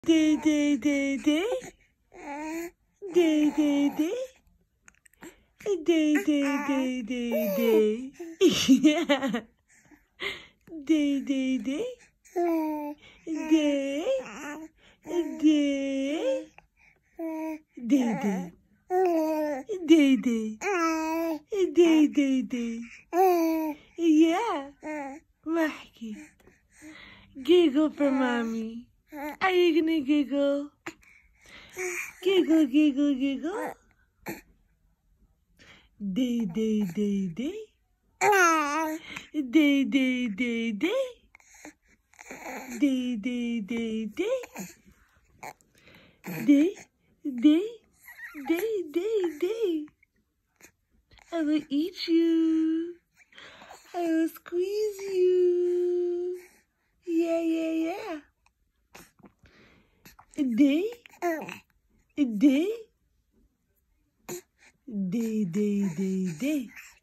Day, day, day, day. Day, day, day. Day, day, day, day, day. Yeah. Day, day, day. Day. Day. Day, day. Day, day. Day, day, day. Yeah. Wacky. Giggle for mommy. Are you gonna giggle? Giggle, giggle, giggle. Day, day, day, day. Day, day, day, day. Day, day, day, day. Day, day, day, day, day. I will eat you. I will squeeze you. Yeah, yeah, yeah. Day, day, day, day, day, day.